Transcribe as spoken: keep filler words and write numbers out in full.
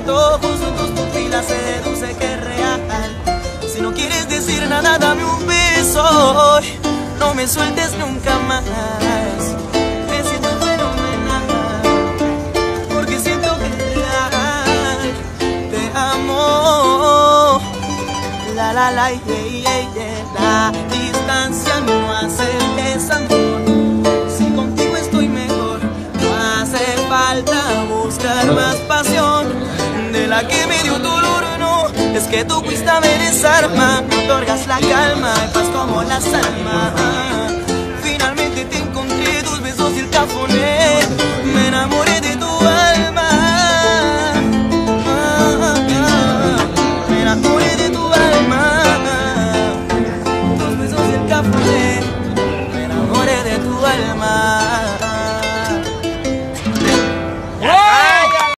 antojos, en tus pupilas se deduce que es real. Si no quieres decir nada, dame un beso, no me sueltes nunca más. Me siento fenomenal, porque siento que es real. Te amo. La la la, yeah, yeah, yeah. La distancia no hace desamor. Si contigo estoy mejor, no hace falta buscar más pasión de la que me dio dolor. No, es que tú fuiste a me desarma, me otorgas la calma y paz como la almas. Finalmente te encontré, tus besos y el cafoné. Me enamoré